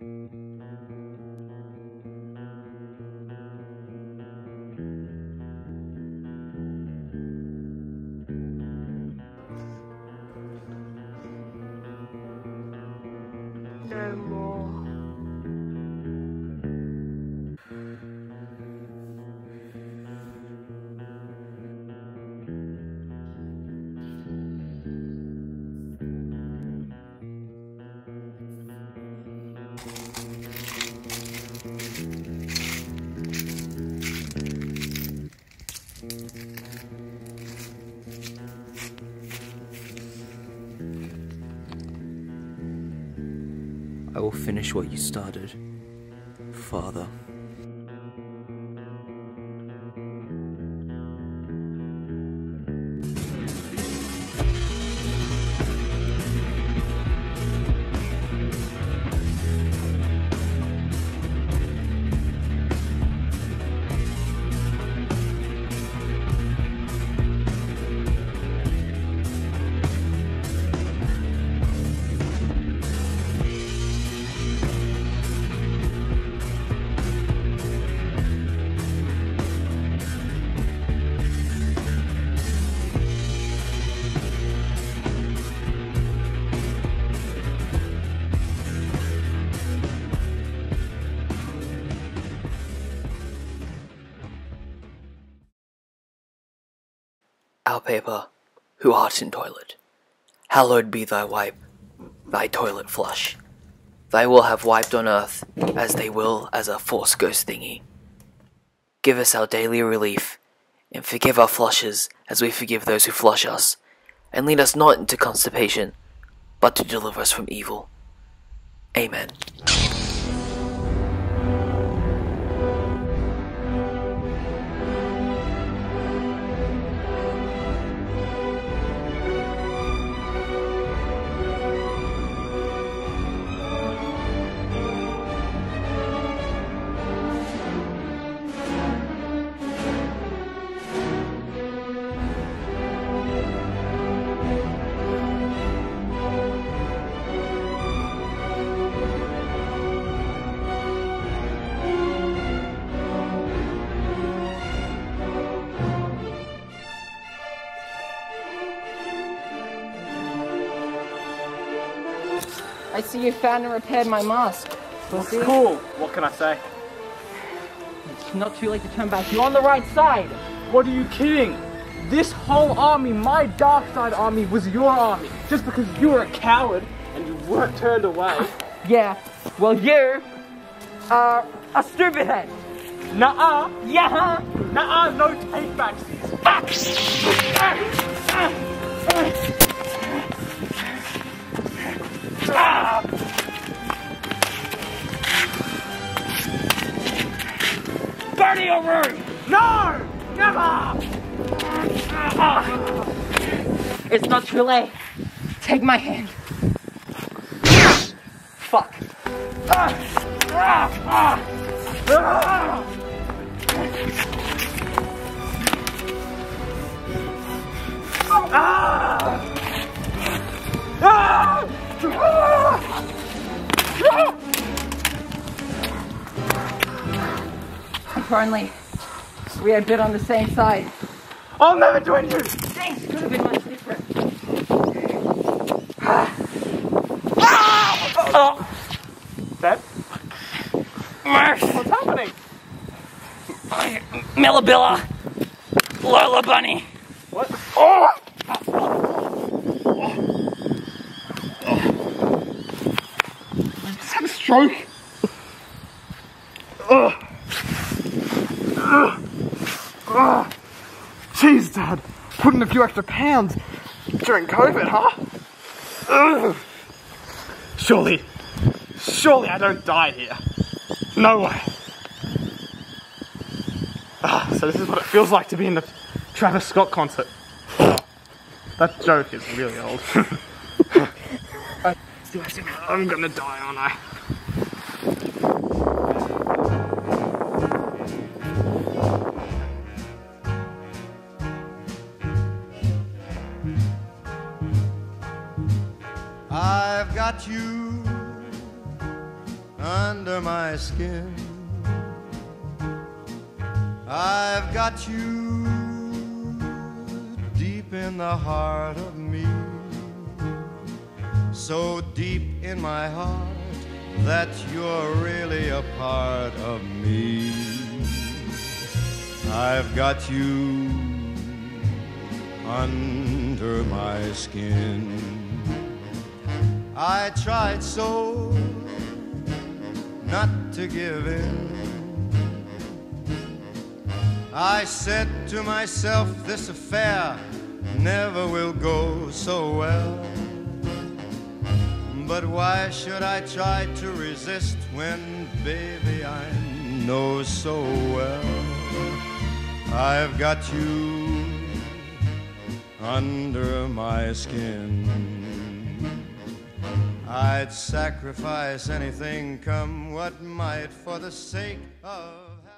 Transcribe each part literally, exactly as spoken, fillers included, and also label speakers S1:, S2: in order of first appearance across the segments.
S1: No more.
S2: I will finish what you started, Father. Our paper, who art in toilet, hallowed be thy wipe, thy toilet flush. Thy will have wiped on earth, as they will as a force ghost thingy. Give us our daily relief, and forgive our flushes as we forgive those who flush us, and lead us not into constipation, but to deliver us from evil. Amen.
S1: I see you found and repaired my mask.
S3: That's cool. What can I say?
S1: It's not too late to turn back. You're on the right side.
S3: What are you kidding? This whole army, my dark side army, was your army. Just because you were a coward and you weren't turned away.
S1: Yeah, well you are a stupid head.
S3: Nuh-uh.
S1: Yeah, huh?
S3: Nuh-uh, no take backs. Ah! Go to your room! No! Never!
S1: It's not too late. Take my hand. Fuck.
S3: Ah! Ah! Ah! Ah! Ah! Ah!
S1: If only we had been on the same side.
S3: I'll never join you!
S1: Things could have been much different.
S3: Oh. Dad? What's happening?
S1: Millabilla. Lola Bunny.
S3: What? Oh! Just had a stroke. Ugh. Ugh. Ugh. Jeez, Dad. Putting a few extra pounds during COVID, huh? Ugh. Surely, surely I don't die here. No way. Ah, so this is what it feels like to be in the Travis Scott concert. Oh, that joke is really old. I'm gonna die, aren't I?
S4: I've got you under my skin. I've got you deep in the heart of me, so deep in my heart that you're really a part of me. I've got you under my skin. I tried so not to give in. I said to myself, this affair never will go so well. But why should I try to resist when, baby, I know so well I've got you under my skin. I'd sacrifice anything, come what might, for the sake of...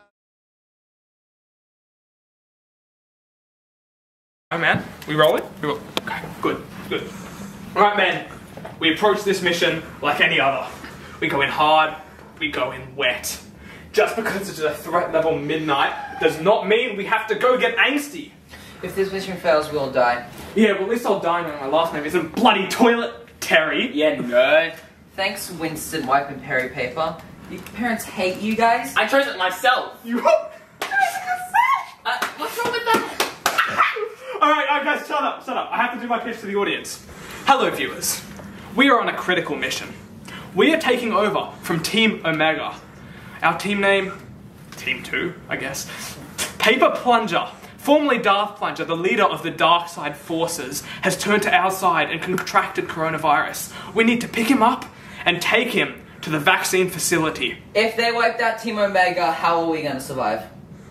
S5: Alright, man, we rolling? We roll. Okay, good, good. Alright, man, we approach this mission like any other. We go in hard, we go in wet. Just because it's a threat level midnight does not mean we have to go get angsty.
S1: If this mission fails, we'll die.
S5: Yeah, well, at least I'll die knowing my last name isn't bloody toilet Terry.
S1: Yeah, nerd. Thanks, Winston Wipe and Perry Paper. Your parents hate you guys.
S6: I chose it myself.
S5: You...
S6: uh, what's wrong with that?
S5: Alright, alright guys, shut up, shut up. I have to do my pitch to the audience. Hello viewers. We are on a critical mission. We are taking over from Team Omega. Our team name, Team two, I guess. Paper Plunger, formerly Darth Plunger, the leader of the dark side forces, has turned to our side and contracted coronavirus. We need to pick him up and take him to the vaccine facility.
S1: If they wiped out Team Omega, how are we going to survive?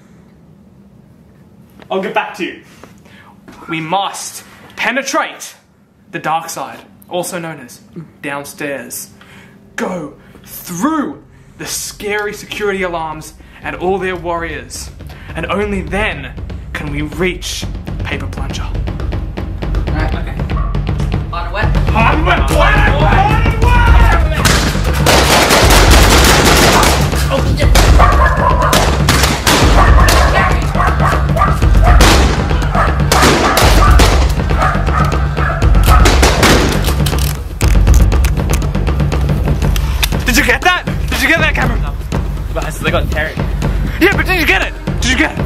S5: I'll get back to you. We must penetrate the dark side, also known as downstairs. Go through the scary security alarms and all their warriors. And only then can we reach Paper Plunger.
S1: Alright, okay. On wet.
S5: Hard wet, hard wet, Did you get that? Did you get that, Cameron? No.
S6: But they got Terry.
S5: Yeah, but did you get it? Did you get it?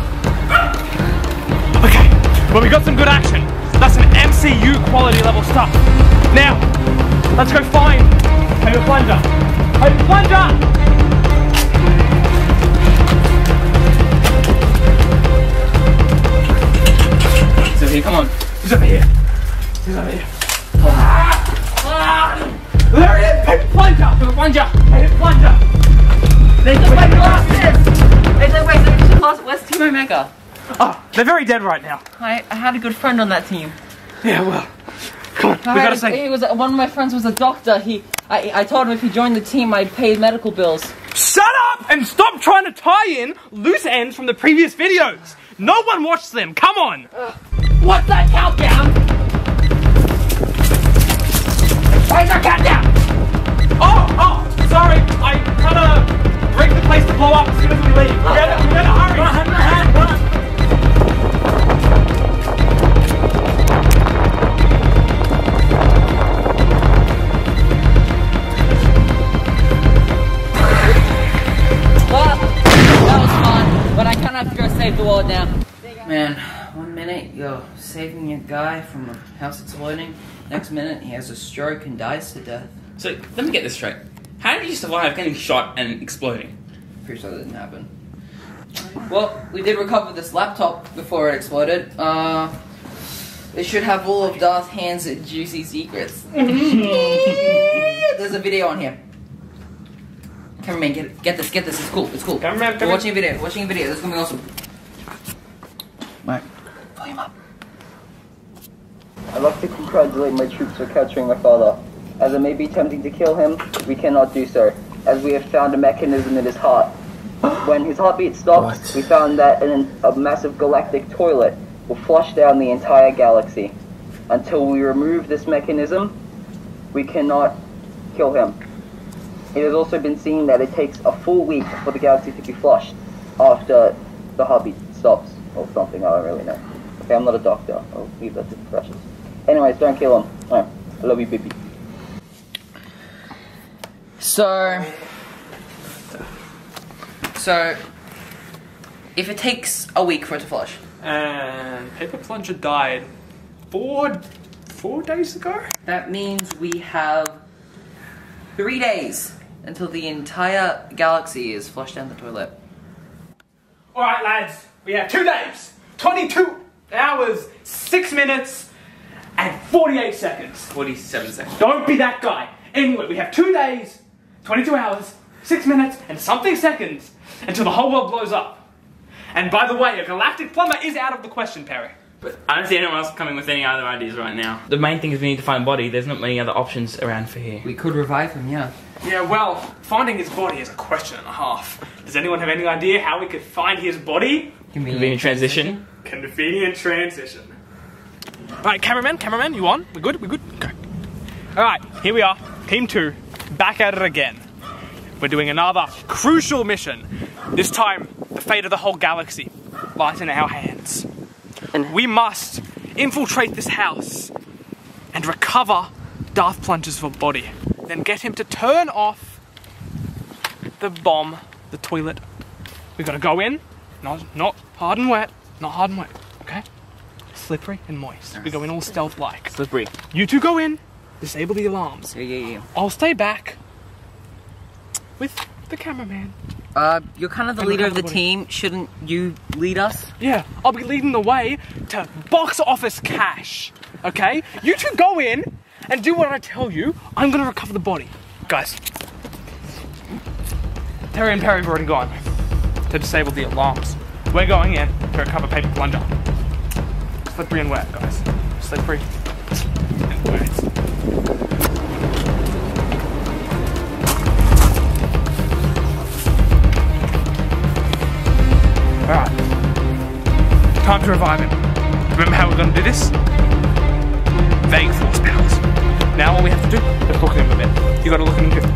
S5: Okay, well we got some good action. That's some M C U quality level stuff. Now, let's go find Paper Plunger. Paper Plunger!
S6: He's over here, come on.
S5: He's over here. He's over here. Ah! Ah! There it is! Paper Plunger!
S6: Paper Plunger!
S5: Paper Plunger!
S1: They just wiped lost this! Wait, wait, wait, they just lost. Where's Team Omega?
S5: Oh, they're very dead right now.
S1: I, I had a good friend on that team.
S5: Yeah, well, come on, we
S1: I
S5: gotta
S1: had,
S5: say...
S1: It was, one of my friends was a doctor. He, I, I told him if he joined the team, I'd pay medical bills.
S5: Shut up and stop trying to tie in loose ends from the previous videos. No one watched them, come on.
S1: Uh, what's that countdown? Where's our countdown?
S5: Oh, oh, sorry, I kinda rigged the place to blow up as soon as we leave. We gotta, we gotta hurry. Run, run, run.
S1: Well, that was fun, but I kinda have to go save the world now. Man, one minute you're saving a guy from a house exploding, next minute he has a stroke and dies to death.
S6: So, let me get this straight. How did you survive getting shot and exploding?
S1: Pretty sure that didn't happen. Well, we did recover this laptop before it exploded. Uh, it should have all of Darth Hand's juicy secrets. There's a video on here. Cameraman, get it. Get this, get this. It's cool, it's cool.
S5: Cameraman,
S1: We're
S5: cameraman.
S1: watching a video, watching a video. This is gonna be awesome. Alright, volume up.
S7: I'd like to congratulate my troops for capturing my father. As it may be tempting to kill him, we cannot do so, as we have found a mechanism in his heart. When his heartbeat stopped,
S2: What?
S7: we found that an, a massive galactic toilet will flush down the entire galaxy. Until we remove this mechanism, we cannot kill him. It has also been seen that it takes a full week for the galaxy to be flushed after the heartbeat stops, or something, I don't really know. Okay, I'm not a doctor, I'll leave that to the Precious. Anyways, don't kill him. Alright, I love you, baby.
S1: So... So... If it takes a week for it to flush.
S5: And Paper Plunger died four, four days ago?
S1: That means we have three days until the entire galaxy is flushed down the toilet.
S5: Alright lads, we have two days, twenty-two hours, six minutes, and forty-eight seconds.
S6: forty-seven seconds.
S5: Don't be that guy. Anyway, we have two days, twenty-two hours, six minutes, and something seconds until the whole world blows up. And by the way, a galactic plumber is out of the question, Perry.
S6: But I don't see anyone else coming with any other ideas right now. The main thing is we need to find a body. There's not many other options around for here.
S1: We could revive him, yeah.
S5: Yeah, well, finding his body is a question and a half. Does anyone have any idea how we could find his body?
S6: Convenient transition.
S5: Convenient transition. Alright, cameraman, cameraman, you on? We good? We good? Okay. Alright, here we are. Team two, back at it again. We're doing another crucial mission. This time, the fate of the whole galaxy lies in our hands. And we must infiltrate this house and recover Darth Plunger's body. Then get him to turn off the bomb, the toilet. We gotta go in, not not hard and wet, not hard and wet, okay? Slippery and moist. We go in all stealth-like.
S6: Slippery.
S5: You two go in, disable the alarms.
S1: Yeah, yeah, yeah.
S5: I'll stay back with the cameraman.
S1: Uh, you're kind of the
S5: And
S1: leader of
S5: recover
S1: the
S5: the body.
S1: team. Shouldn't you lead us?
S5: Yeah, I'll be leading the way to box office cash, okay? You two go in and do what I tell you. I'm gonna recover the body. Guys, Terry and Perry have already gone to disable the alarms. We're going in to recover Paper Plunger. Slippery and wet, guys. Slippery and wet. Alright. Time to revive him. Remember how we're gonna do this? Vague force powers. Now all we have to do is look at him a bit. You gotta look at him too.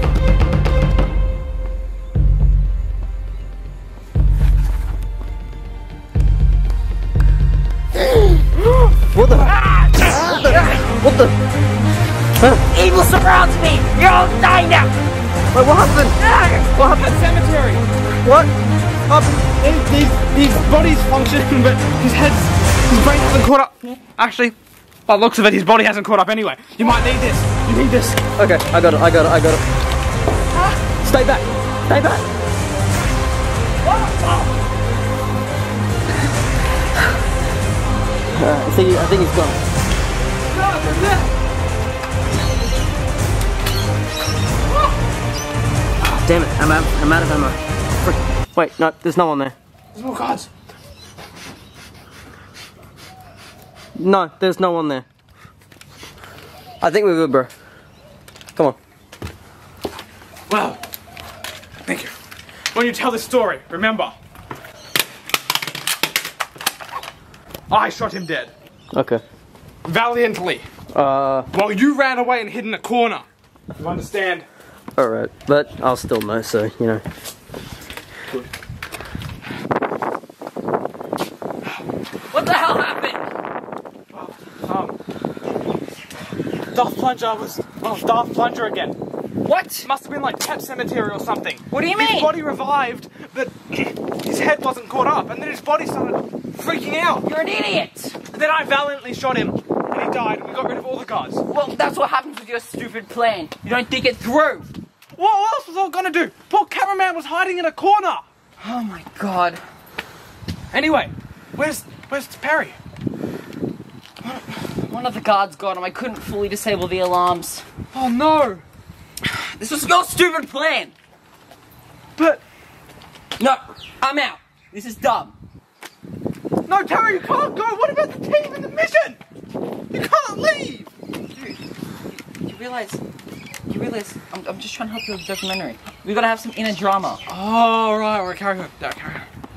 S2: What the? What the? Huh?
S1: Evil surrounds me! You're all dying now!
S2: Wait, what happened? What happened?
S5: That cemetery!
S2: What?
S5: These, these, these bodies function, but his head's, his brain hasn't caught up. Actually, by the looks of it, his body hasn't caught up anyway. You might need this. You need this.
S2: Okay, I got it, I got it, I got it. Stay back! Stay back! Uh, I think I think he's gone. Damn it! I'm out. I'm out of ammo. Frick. Wait, no, there's no one there.
S5: There's more guards.
S2: No, there's no one there. I think we're good, bro. Come on.
S5: Well, thank you. When you tell this story, remember, I shot him dead.
S2: Okay.
S5: Valiantly.
S2: Uh.
S5: While you ran away and hid in a corner. You understand?
S2: All right, but I'll still know. So you know.
S5: Good.
S1: What the hell happened?
S5: Um, Darth Plunger was, well, Darth Plunger again.
S1: What?
S5: Must have been like Pet Cemetery or something.
S1: What do you
S5: His
S1: mean?
S5: body revived, but his head wasn't caught up, and then his body started freaking out.
S1: You're an idiot!
S5: Then I valiantly shot him, and he died, and we got rid of all the guards.
S1: Well, that's what happens with your stupid plan. You don't think it through.
S5: What else was I gonna do? Poor cameraman was hiding in a corner.
S1: Oh my god.
S5: Anyway, where's where's Perry?
S1: One of the guards got him. I couldn't fully disable the alarms.
S5: Oh no!
S1: This was your stupid plan.
S5: But
S1: No, I'm out. This is dumb.
S5: no, Terry, you can't go. What about the team and the mission? You can't leave.
S1: Dude, you realize, you realize, I'm, I'm just trying to help you with the documentary. We gotta have some inner drama.
S5: Oh right, we're carrying on. No, carry on.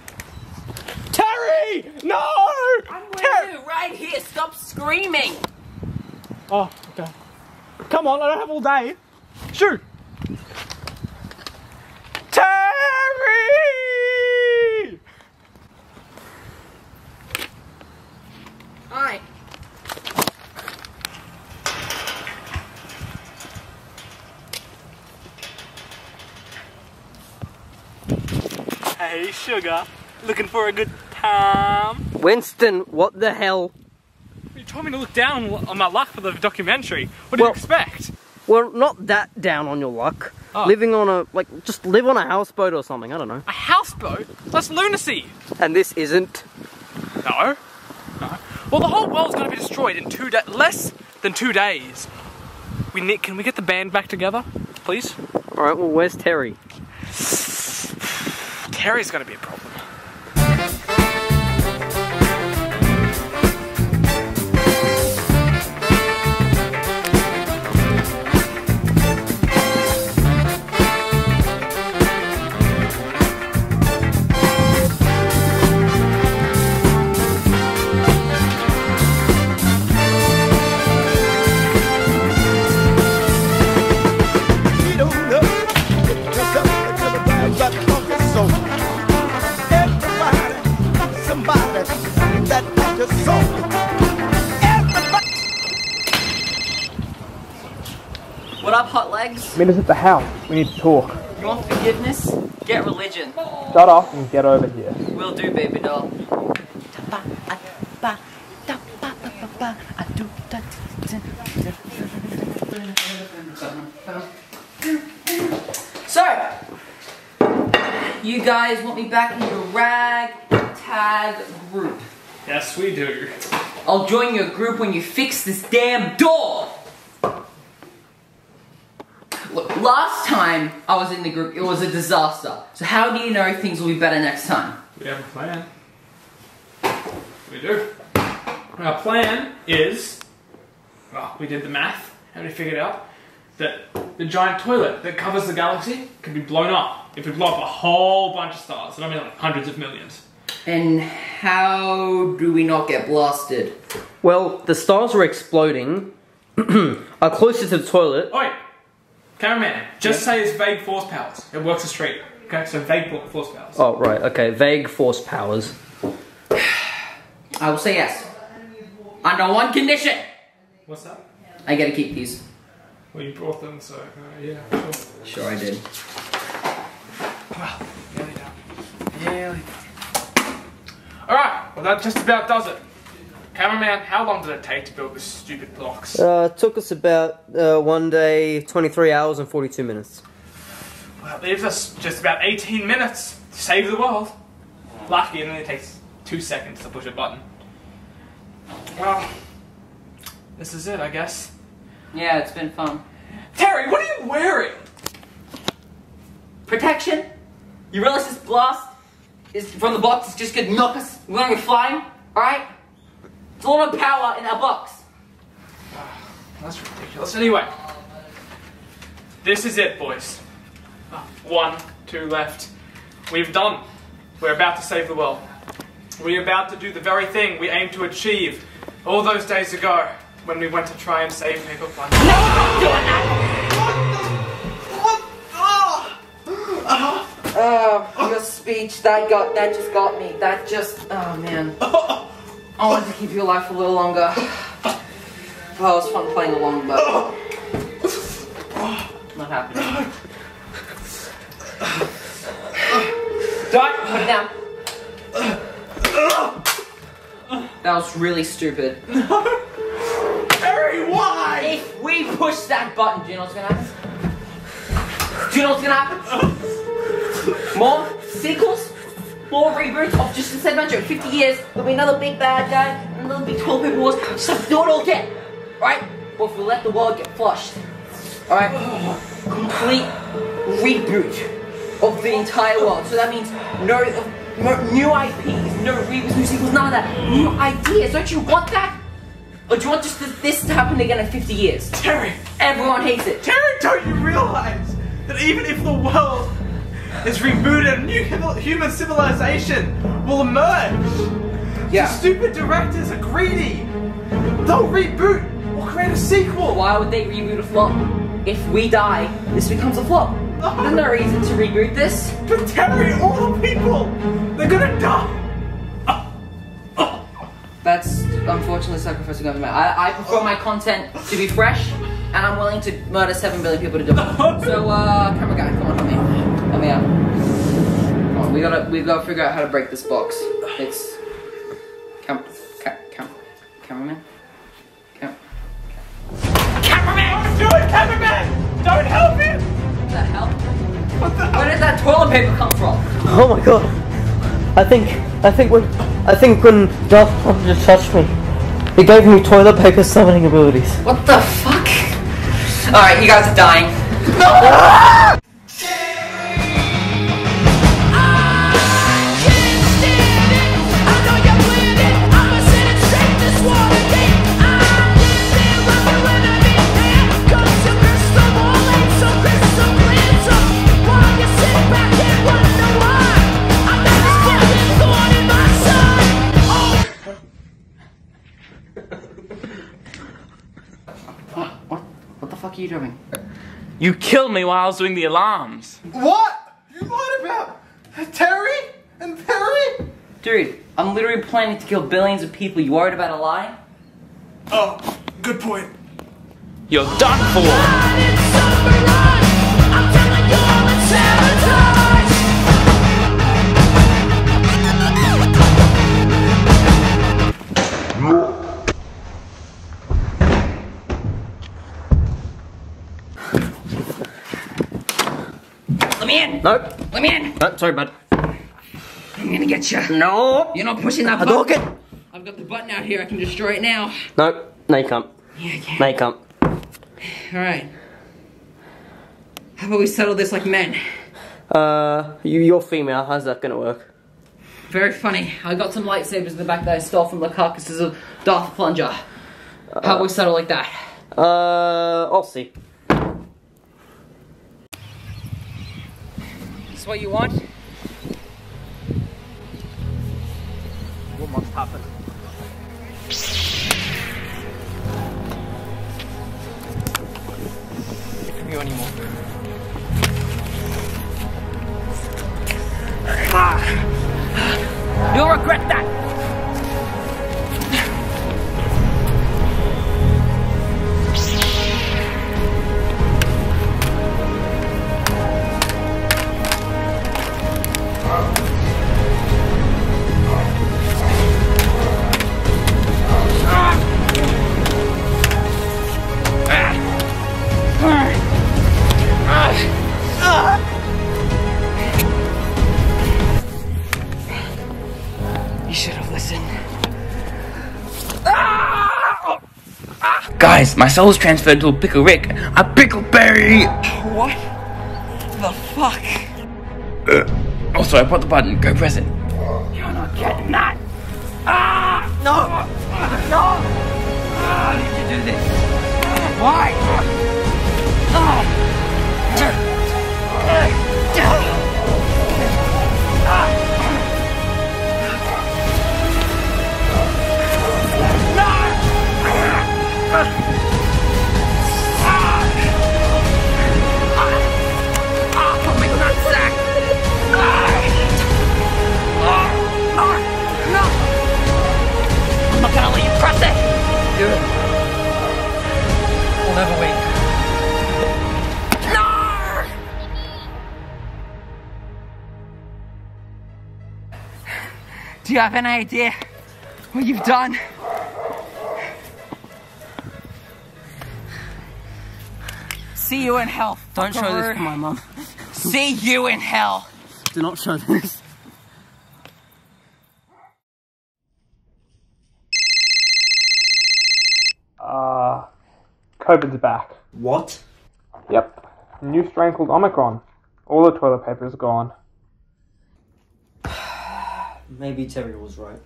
S5: Terry, no!
S1: I'm with
S5: Terry.
S1: you right here. Stop screaming.
S5: Oh, okay. Come on, I don't have all day. Shoot! Hey, sugar. Looking for a good time?
S8: Winston, what the hell?
S5: You told me to look down on my luck for the documentary. What do
S8: Well-
S5: you expect?
S8: Well, not that down on your luck.
S5: Oh.
S8: Living on a, like, just live on a houseboat or something, I don't know.
S5: A houseboat? That's lunacy.
S8: And this isn't.
S5: No. No. Well, the whole world's gonna be destroyed in two days. Less than two days. We need. Can we get the band back together, please?
S8: Alright, well, where's Terry?
S5: Terry's gonna be a problem.
S1: What up, hot legs?
S3: Meet us at the house. We need to talk.
S1: You want forgiveness? Get religion.
S3: Shut up and get over here.
S1: Will do, baby doll. So, you guys want me back in your rag tag group.
S5: Yes, we do.
S1: I'll join your group when you fix this damn door. Look, last time I was in the group, it was a disaster. So how do you know things will be better next time?
S5: We have a plan. We do. Our plan is, well, we did the math and we figured out that the giant toilet that covers the galaxy can be blown up if we blow up a whole bunch of stars. And I mean like hundreds of millions.
S1: And how do we not get blasted?
S8: Well, the stars were exploding are closer to the toilet.
S5: Oh wait, cameraman, just say it's vague force powers. It works as straight. Okay, so vague force powers.
S8: Oh, right, okay. Vague force powers.
S1: I will say yes. Under one condition.
S5: What's that?
S1: I gotta keep these.
S5: Well, you brought them, so uh, yeah, sure.
S1: Sure I did.
S5: Well, nearly done. Nearly done. Alright, well that just about does it. Cameraman, how long did it take to build this stupid blocks?
S8: Uh, it took us about uh, one day, twenty-three hours and forty-two minutes.
S5: Well, it leaves us just about eighteen minutes to save the world. Lucky, and then it takes two seconds to push a button. Well, this is it, I guess.
S1: Yeah, it's been fun.
S5: Terry, what are you wearing?
S1: Protection? You realize this blast is from the box is just gonna knock us, we're gonna be flying, alright? It's a lot of power in our box.
S5: That's ridiculous. Anyway, this is it, boys. One, two left. We've done. We're about to save the world. We're about to do the very thing we aimed to achieve all those days ago when we went to try and save Paper Plunger.
S1: No, I'm doing that! Oh, your speech, that got, that just got me. That just, oh man. I wanted to keep you alive for a little longer. Oh, it was fun playing along, but not happening. Don't put it down. That was really stupid.
S5: Terry, why?
S1: If we push that button, do you know what's gonna happen? Do you know what's gonna happen? More sequels? More reboots of just this adventure. fifty years, there'll be another big bad guy, and there'll be twelve people wars. Just have to do it all again. Right? Or if we let the world get flushed. Alright? Complete reboot of the entire world. So that means no, no new I Ps, no reboots, new sequels, none of that. New ideas. Don't you want that? Or do you want just this to happen again in fifty years?
S5: Terry!
S1: Everyone hates it.
S5: Terry, don't you realize that even if the world is rebooted, a new human civilization will emerge?
S1: Yeah.
S5: The stupid directors are greedy. They'll reboot or create a sequel.
S1: Why would they reboot a flop? If we die, this becomes a flop.
S5: Oh.
S1: There's no reason to reboot this.
S5: But Terry, all the people, they're gonna die.
S1: That's unfortunately sacrificing over my. I, I prefer my content to be fresh, and I'm willing to murder seven billion people to do it. So, uh, camera guy, come on, help me. Help me out. Come on, we gotta we gotta figure out how to break this box. It's cam cam cam cameraman. Cam cameraman.
S5: Do it, cameraman! Don't help him!
S1: What the hell? What the hell? Where did that toilet paper come from?
S8: Oh my god. I think, I think when, I think when Darth Plunger touched me, it gave me toilet paper summoning abilities.
S1: What the fuck? Alright, you guys are dying.
S8: No!
S1: What? What the fuck are you doing?
S6: You killed me while I was doing the alarms.
S3: What? You lied about Terry and Perry?
S1: Dude, I'm literally planning to kill billions of people. You worried about a lie?
S5: Oh, good point.
S6: You're done for.
S1: Let me in!
S8: Nope.
S1: Let me in!
S8: No, sorry, bud.
S1: I'm gonna get you.
S8: No.
S1: You're not pushing that
S8: I
S1: button.
S8: don't get.
S1: I've got the button out here. I can destroy it now.
S8: Nope. No, you can't.
S1: Yeah, I can.
S8: No, you can't.
S1: Alright. How about we settle this like men?
S8: Uh, you, you're female. How's that gonna work?
S1: Very funny. I got some lightsabers in the back that I stole from the carcasses of Darth Plunger. How about we settle like that?
S8: Uh, I'll see.
S1: This is what you want?
S8: What must happen?
S1: From you anymore. You'll regret that! You should have listened.
S6: Guys, my soul's transferred to a pickle Rick. A pickleberry!
S1: What the fuck?
S6: Uh, also, I brought the button. Go press it.
S1: You're not getting that. Ah! No! No! Ah, I need to do this. Why? Ah! Never wait. No! Do you have any idea what you've done? See you in hell.
S8: Don't show this to my mum.
S1: See you in hell.
S8: Do not show this.
S5: Uh, COVID's back.
S3: What?
S5: Yep. New strain called Omicron. All the toilet paper is gone.
S8: Maybe Terry was right.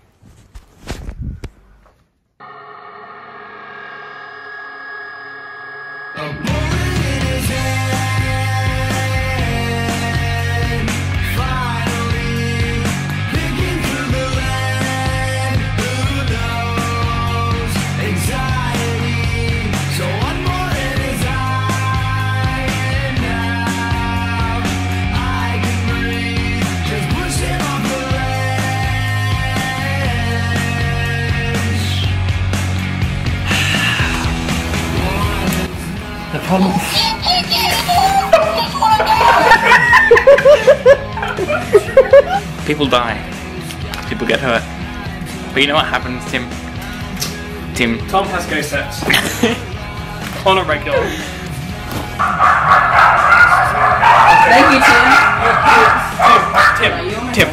S1: The problem.
S6: People die. People get hurt. But you know what happens, Tim? Tim.
S5: Tom has ghost sex. On a regular.
S1: Thank you,
S5: Tim. Tim. Tim.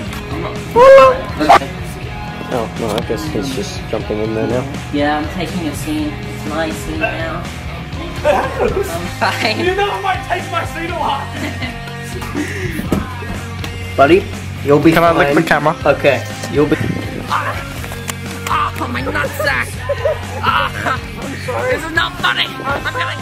S8: Oh, no, I guess he's just jumping in there now.
S1: Yeah, I'm taking a scene. It's my scene now. I'm fine.
S5: You know I might take my scene a lot.
S8: Buddy, you'll be
S3: Can
S8: fine.
S3: I lick the camera?
S8: Okay, you'll be...
S1: Ah, my nutsack! Ah, I'm sorry. This is not funny. I'm gonna...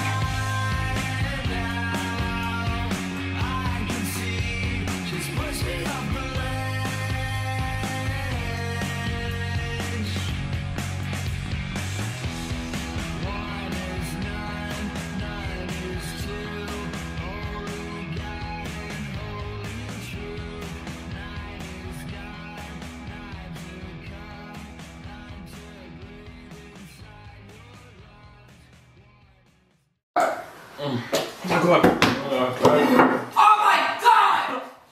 S1: Oh my god!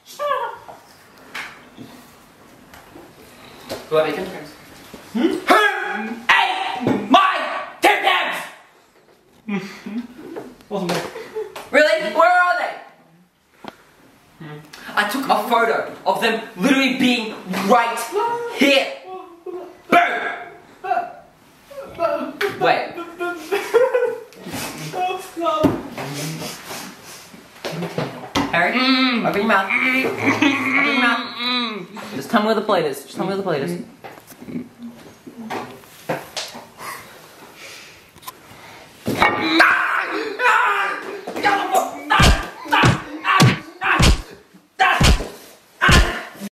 S1: Do I have bacon? Hmm? Who ate my Tim Tams?
S5: Wasn't me.
S1: Really? Where are they? I took a photo of them literally being right here. Boom! Wait. Harry, open your mouth. Open your mouth. Just tell me where the plate is. Just tell me where the plate is.